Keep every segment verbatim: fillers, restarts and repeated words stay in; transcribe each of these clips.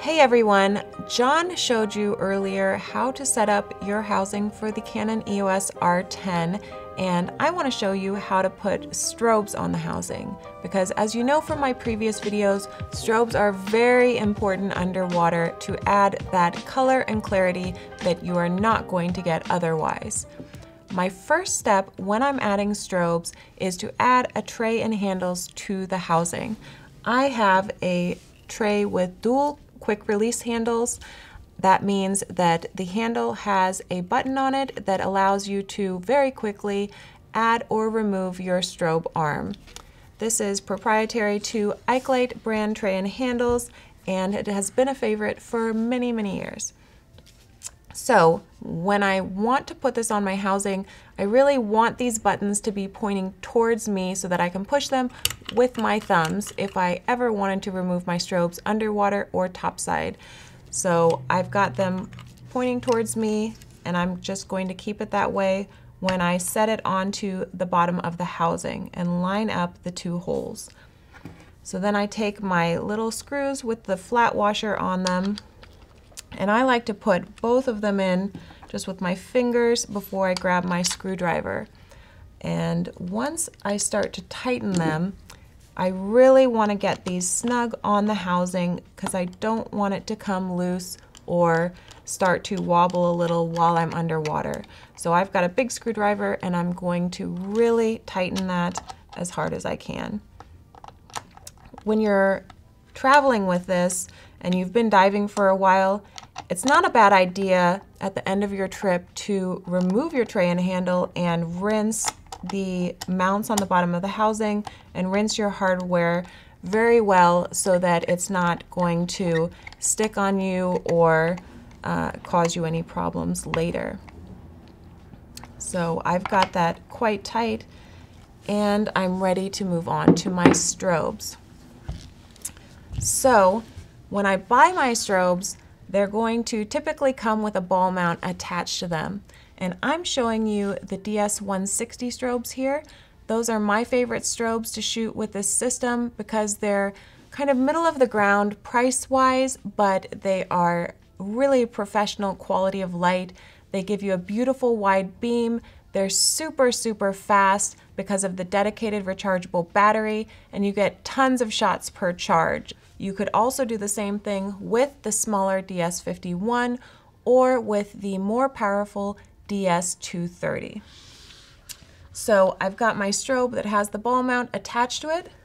Hey everyone, John showed you earlier how to set up your housing for the Canon E O S R ten, and I want to show you how to put strobes on the housing, because as you know from my previous videos, strobes are very important underwater to add that color and clarity that you are not going to get otherwise. My first step when I'm adding strobes is to add a tray and handles to the housing. I have a tray with dual quick release handles. That means that the handle has a button on it that allows you to very quickly add or remove your strobe arm. This is proprietary to Ikelite brand tray and handles, and it has been a favorite for many, many years. So when I want to put this on my housing, I really want these buttons to be pointing towards me so that I can push them with my thumbs if I ever wanted to remove my strobes underwater or topside. So I've got them pointing towards me, and I'm just going to keep it that way when I set it onto the bottom of the housing and line up the two holes. So then I take my little screws with the flat washer on them, and I like to put both of them in just with my fingers before I grab my screwdriver. And once I start to tighten them, I really want to get these snug on the housing because I don't want it to come loose or start to wobble a little while I'm underwater. So I've got a big screwdriver and I'm going to really tighten that as hard as I can. When you're traveling with this and you've been diving for a while, it's not a bad idea at the end of your trip to remove your tray and handle and rinse the mounts on the bottom of the housing and rinse your hardware very well so that it's not going to stick on you or uh, cause you any problems later. So I've got that quite tight and I'm ready to move on to my strobes. So when I buy my strobes, they're going to typically come with a ball mount attached to them. And I'm showing you the D S one sixty strobes here. Those are my favorite strobes to shoot with this system because they're kind of middle of the ground price-wise, but they are really professional quality of light. They give you a beautiful wide beam. They're super, super fast because of the dedicated rechargeable battery, and you get tons of shots per charge. You could also do the same thing with the smaller D S fifty-one or with the more powerful D S two thirty. So I've got my strobe that has the ball mount attached to it.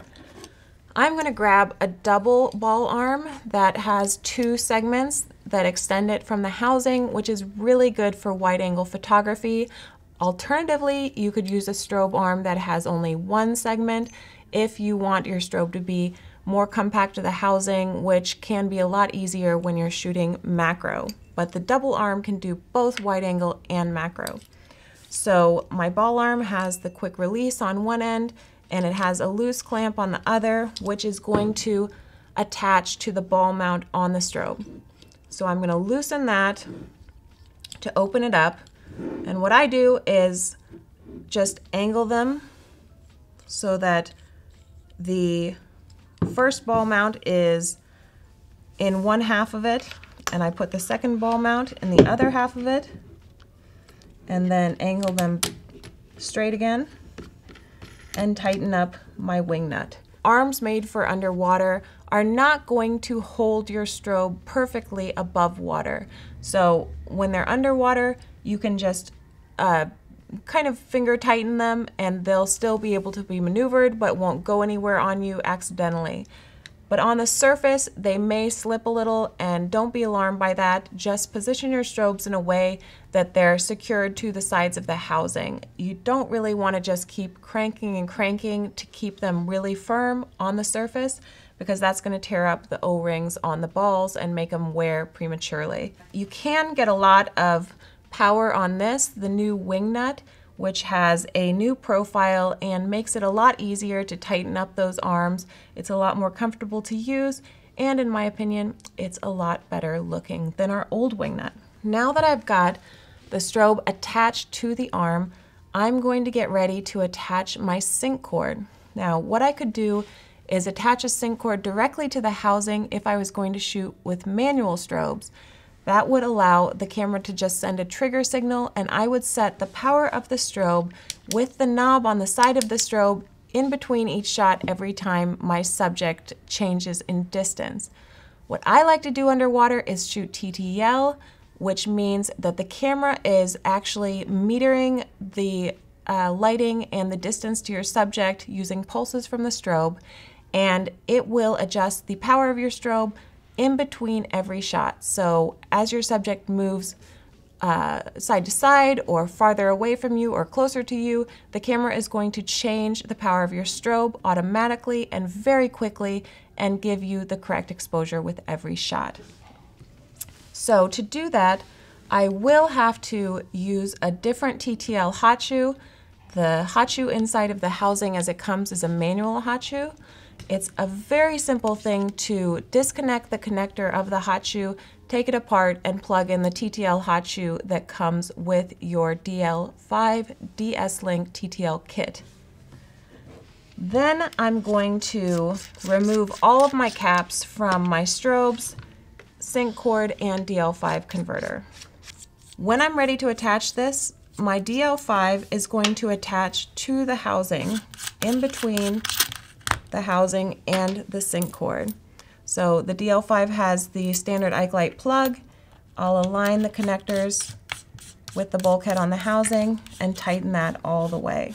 I'm going to grab a double ball arm that has two segments that extend it from the housing, which is really good for wide angle photography. Alternatively, you could use a strobe arm that has only one segment if you want your strobe to be more compact to the housing, which can be a lot easier when you're shooting macro. But the double arm can do both wide angle and macro. So my ball arm has the quick release on one end and it has a loose clamp on the other, which is going to attach to the ball mount on the strobe. So I'm going to loosen that to open it up. And what I do is just angle them so that the first ball mount is in one half of it, and I put the second ball mount in the other half of it, and then angle them straight again and tighten up my wing nut. Arms made for underwater are not going to hold your strobe perfectly above water. So when they're underwater, you can just uh, kind of finger tighten them and they'll still be able to be maneuvered but won't go anywhere on you accidentally. But on the surface, they may slip a little, and don't be alarmed by that. Just position your strobes in a way that they're secured to the sides of the housing. You don't really want to just keep cranking and cranking to keep them really firm on the surface, because that's going to tear up the O-rings on the balls and make them wear prematurely. You can get a lot of power on this, the new wing nut, which has a new profile and makes it a lot easier to tighten up those arms. It's a lot more comfortable to use, and in my opinion, it's a lot better looking than our old wing nut. Now that I've got the strobe attached to the arm, I'm going to get ready to attach my sync cord. Now, what I could do is attach a sync cord directly to the housing if I was going to shoot with manual strobes. That would allow the camera to just send a trigger signal, and I would set the power of the strobe with the knob on the side of the strobe in between each shot every time my subject changes in distance. What I like to do underwater is shoot T T L, which means that the camera is actually metering the uh, lighting and the distance to your subject using pulses from the strobe, and it will adjust the power of your strobe in between every shot. So as your subject moves uh, side to side or farther away from you or closer to you, the camera is going to change the power of your strobe automatically and very quickly and give you the correct exposure with every shot. So to do that, I will have to use a different T T L hot shoe. The hot shoe inside of the housing as it comes is a manual hot shoe. It's a very simple thing to disconnect the connector of the hot shoe, take it apart, and plug in the T T L hot shoe that comes with your D L five D S-Link T T L kit. Then I'm going to remove all of my caps from my strobes, sync cord, and D L five converter. When I'm ready to attach this, my D L five is going to attach to the housing in between the housing and the sync cord. So the D L five has the standard Ikelite plug. I'll align the connectors with the bulkhead on the housing and tighten that all the way.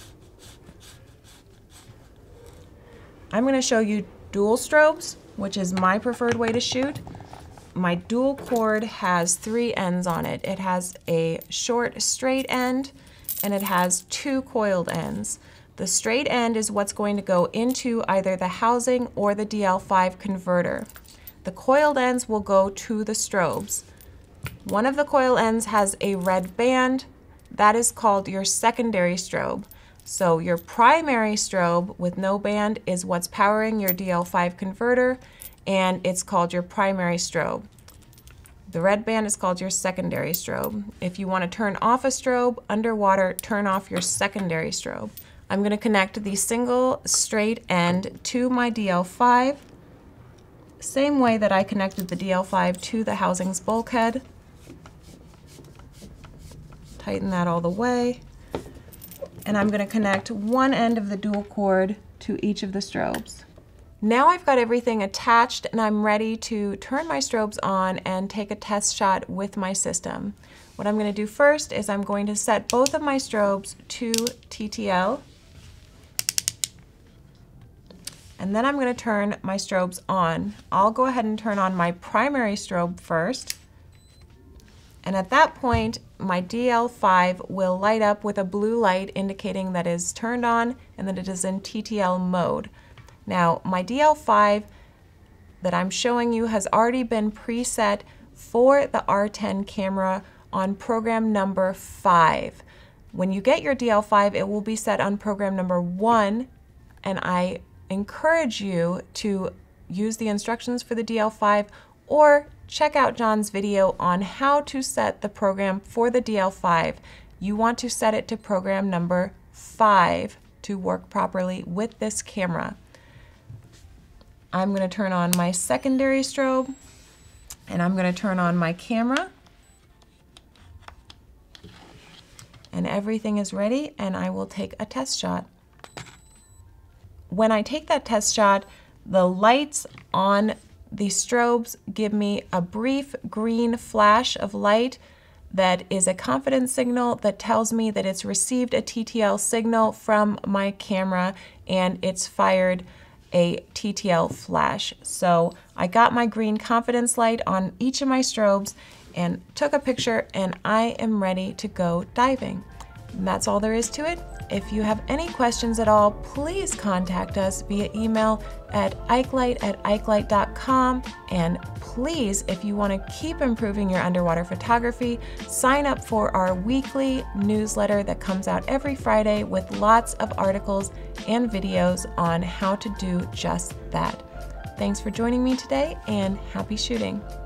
I'm going to show you dual strobes, which is my preferred way to shoot. My dual cord has three ends on it. It has a short straight end and it has two coiled ends. The straight end is what's going to go into either the housing or the D L five converter. The coiled ends will go to the strobes. One of the coil ends has a red band. That is called your secondary strobe. So your primary strobe with no band is what's powering your D L five converter, and it's called your primary strobe. The red band is called your secondary strobe. If you want to turn off a strobe underwater, turn off your secondary strobe. I'm going to connect the single straight end to my D L five, same way that I connected the D L five to the housing's bulkhead. Tighten that all the way. And I'm going to connect one end of the dual cord to each of the strobes. Now I've got everything attached and I'm ready to turn my strobes on and take a test shot with my system. What I'm going to do first is I'm going to set both of my strobes to T T L. And then I'm going to turn my strobes on. I'll go ahead and turn on my primary strobe first. And at that point, my D L five will light up with a blue light indicating that it is turned on and that it is in T T L mode. Now, my D L five that I'm showing you has already been preset for the R ten camera on program number five. When you get your D L five, it will be set on program number one, and I encourage you to use the instructions for the D L five or check out John's video on how to set the program for the D L five. You want to set it to program number five to work properly with this camera. I'm going to turn on my secondary strobe and I'm going to turn on my camera. And everything is ready and I will take a test shot. When I take that test shot, the lights on the strobes give me a brief green flash of light that is a confidence signal that tells me that it's received a T T L signal from my camera and it's fired a T T L flash. So I got my green confidence light on each of my strobes and took a picture, and I am ready to go diving. And that's all there is to it. If you have any questions at all, please contact us via email at ikelite at ikelite dot com. And please, if you want to keep improving your underwater photography, sign up for our weekly newsletter that comes out every Friday with lots of articles and videos on how to do just that. Thanks for joining me today, and happy shooting.